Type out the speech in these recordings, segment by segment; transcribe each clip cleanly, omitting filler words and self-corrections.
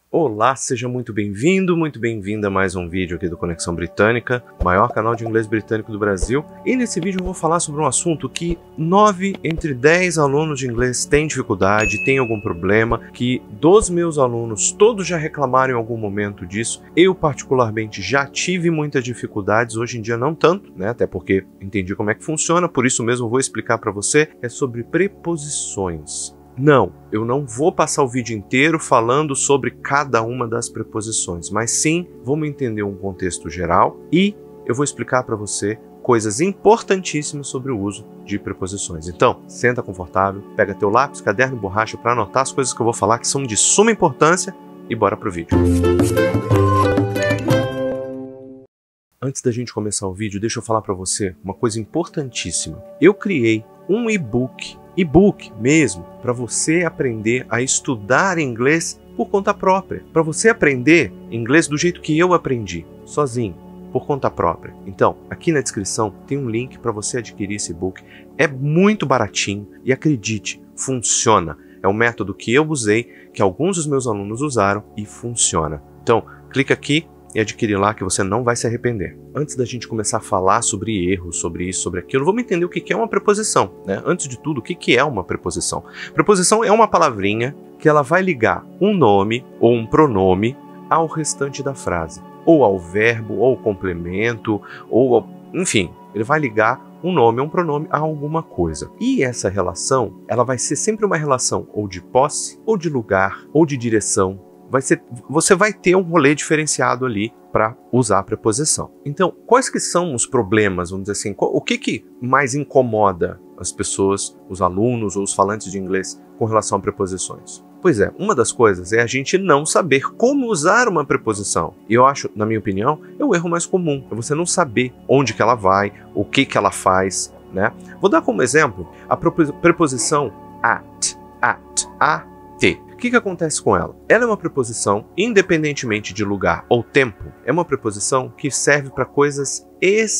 Olá, seja muito bem-vindo, muito bem-vinda a mais um vídeo aqui do Conexão Britânica, o maior canal de inglês britânico do Brasil. E nesse vídeo eu vou falar sobre um assunto que 9 entre 10 alunos de inglês têm dificuldade, têm algum problema, que dos meus alunos todos já reclamaram em algum momento disso. Eu particularmente já tive muitas dificuldades, hoje em dia não tanto, né? Até porque entendi como é que funciona, por isso mesmo eu vou explicar para você, é sobre preposições. Não, eu não vou passar o vídeo inteiro falando sobre cada uma das preposições, mas sim, vamos entender um contexto geral e eu vou explicar para você coisas importantíssimas sobre o uso de preposições. Então, senta confortável, pega teu lápis, caderno e borracha para anotar as coisas que eu vou falar que são de suma importância e bora pro vídeo. Antes da gente começar o vídeo, deixa eu falar para você uma coisa importantíssima. Eu criei um e-book mesmo, para você aprender a estudar inglês por conta própria, para você aprender inglês do jeito que eu aprendi, sozinho, por conta própria. Então, aqui na descrição tem um link para você adquirir esse e-book. É muito baratinho e acredite, funciona. É um método que eu usei, que alguns dos meus alunos usaram e funciona. Então, clica aqui e adquirir lá que você não vai se arrepender. Antes da gente começar a falar sobre erros, sobre isso, sobre aquilo, vamos entender o que é uma preposição, né? Antes de tudo, o que é uma preposição? Preposição é uma palavrinha que ela vai ligar um nome ou um pronome ao restante da frase, ou ao verbo, ou ao complemento, enfim, ele vai ligar um nome ou um pronome a alguma coisa. E essa relação, ela vai ser sempre uma relação ou de posse, ou de lugar, ou de direção. Você vai ter um rolê diferenciado ali para usar a preposição. Então, quais que são os problemas, vamos dizer assim, o que mais incomoda as pessoas, os alunos ou os falantes de inglês com relação a preposições? Pois é, uma das coisas é a gente não saber como usar uma preposição. E eu acho, na minha opinião, é o erro mais comum. É você não saber onde que ela vai, o que ela faz, né? Vou dar como exemplo a preposição at. O que acontece com ela? Ela é uma preposição, independentemente de lugar ou tempo, é uma preposição que serve para coisas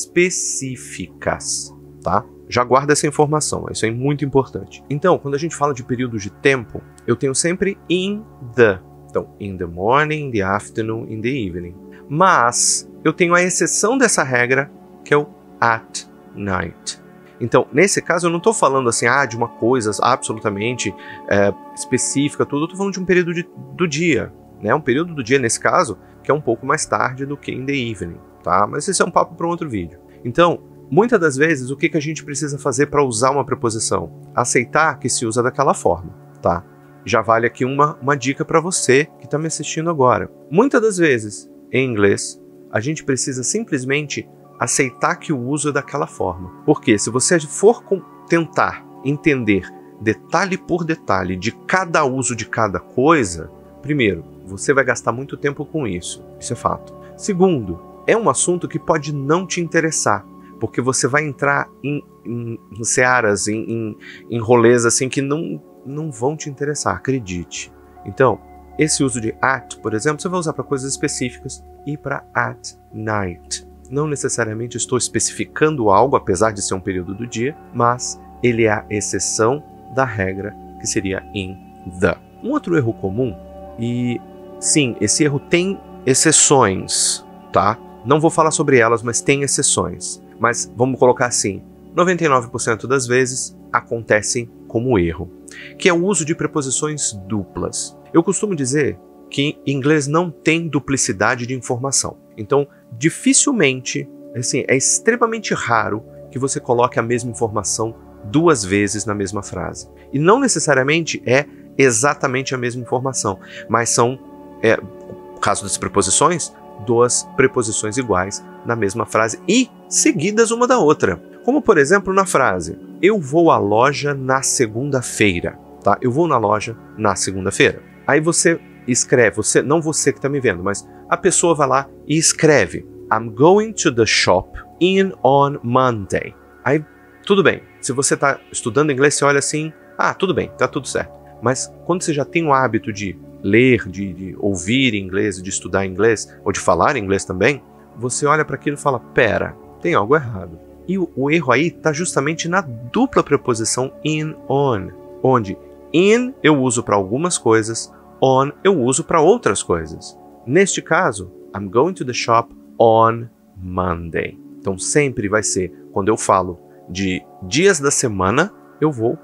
específicas, tá? Já guarda essa informação, isso é muito importante. Então, quando a gente fala de período de tempo, eu tenho sempre in the. Então, in the morning, in the afternoon, in the evening. Mas, eu tenho a exceção dessa regra, que é o at night. Então, nesse caso, eu não estou falando assim, de uma coisa absolutamente específica, tudo. Eu estou falando de um período do dia, né? Um período do dia, nesse caso, que é um pouco mais tarde do que in the evening, tá? Mas esse é um papo para um outro vídeo. Então, muitas das vezes, o que a gente precisa fazer para usar uma preposição? Aceitar que se usa daquela forma, tá? Já vale aqui uma dica para você que está me assistindo agora. Muitas das vezes, em inglês, a gente precisa simplesmente aceitar que o uso é daquela forma. Porque se você for tentar entender detalhe por detalhe de cada uso de cada coisa, primeiro, você vai gastar muito tempo com isso. Isso é fato. Segundo, é um assunto que pode não te interessar, porque você vai entrar em searas, em rolês assim que não vão te interessar, acredite. Então, esse uso de at, por exemplo, você vai usar para coisas específicas e para at night. Não necessariamente estou especificando algo, apesar de ser um período do dia, mas ele é a exceção da regra, que seria in the. Um outro erro comum, e sim, esse erro tem exceções, tá? Não vou falar sobre elas, mas tem exceções. Mas vamos colocar assim, 99% das vezes acontecem como erro, que é o uso de preposições duplas. Eu costumo dizer que em inglês não tem duplicidade de informação. Então, dificilmente, assim, é extremamente raro que você coloque a mesma informação duas vezes na mesma frase. E não necessariamente é exatamente a mesma informação, mas são, no caso das preposições, duas preposições iguais na mesma frase e seguidas uma da outra. Como, por exemplo, na frase, eu vou à loja na segunda-feira, tá? Eu vou na loja na segunda-feira. Aí você escreve, não você que está me vendo, mas a pessoa vai lá e escreve I'm going to the shop on Monday. Aí, tudo bem. Se você está estudando inglês, você olha assim, tudo bem, tá tudo certo. Mas quando você já tem o hábito de ler, de ouvir inglês, de estudar inglês, ou de falar inglês também, você olha para aquilo e fala, pera, tem algo errado. E o erro aí está justamente na dupla preposição in, on, onde in eu uso para algumas coisas, on eu uso para outras coisas. Neste caso, I'm going to the shop on Monday. Então sempre vai ser, quando eu falo de dias da semana, eu vou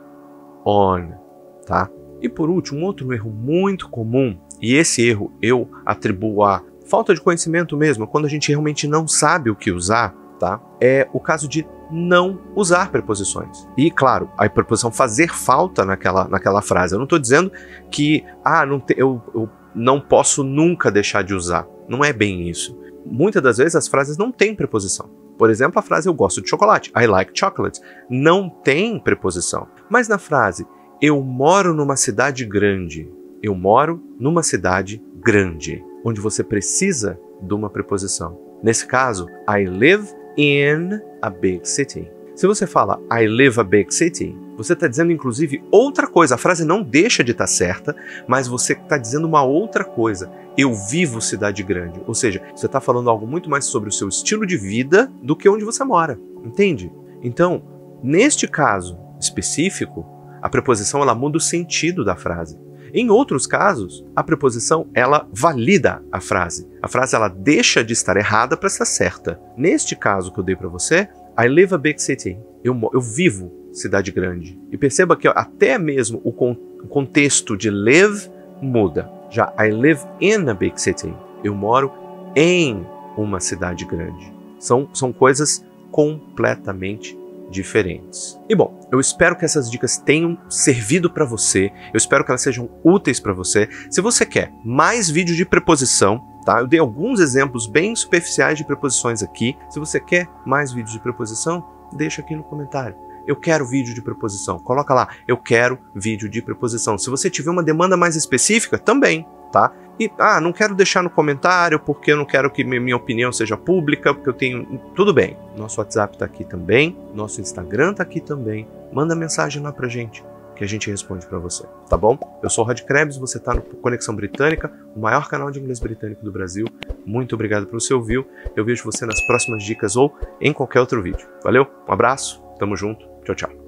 on, tá? E por último, um outro erro muito comum, e esse erro eu atribuo a falta de conhecimento mesmo, quando a gente realmente não sabe o que usar, tá? É o caso de não usar preposições. E, claro, a preposição fazer falta naquela frase. Eu não estou dizendo que eu não posso nunca deixar de usar. Não é bem isso. Muitas das vezes as frases não têm preposição. Por exemplo, a frase eu gosto de chocolate, I like chocolate, não tem preposição. Mas na frase eu moro numa cidade grande, eu moro numa cidade grande, onde você precisa de uma preposição. Nesse caso, I live in a big city. Se você fala I live a big city, você está dizendo inclusive outra coisa. A frase não deixa de estar certa, mas você está dizendo uma outra coisa. Eu vivo cidade grande. Ou seja, você está falando algo muito mais sobre o seu estilo de vida do que onde você mora. Entende? Então, neste caso específico, a preposição ela muda o sentido da frase. Em outros casos, a preposição ela valida a frase. A frase ela deixa de estar errada para estar certa. Neste caso que eu dei para você, I live a big city. Eu vivo cidade grande. E perceba que até mesmo o contexto de live muda. Já I live in a big city. Eu moro em uma cidade grande. São coisas completamente diferentes. E bom, eu espero que essas dicas tenham servido para você. Eu espero que elas sejam úteis para você. Se você quer mais vídeos de preposição, tá? Eu dei alguns exemplos bem superficiais de preposições aqui. Se você quer mais vídeos de preposição, deixa aqui no comentário. Eu quero vídeo de preposição. Coloca lá, eu quero vídeo de preposição. Se você tiver uma demanda mais específica, também, tá? E, não quero deixar no comentário porque eu não quero que minha opinião seja pública, porque eu tenho... Tudo bem. Nosso WhatsApp tá aqui também, nosso Instagram tá aqui também. Manda mensagem lá pra gente, que a gente responde pra você, tá bom? Eu sou o Rod Krebs, você tá no Conexão Britânica, o maior canal de inglês britânico do Brasil. Muito obrigado pelo seu view. Eu vejo você nas próximas dicas ou em qualquer outro vídeo. Valeu, um abraço, tamo junto, tchau, tchau.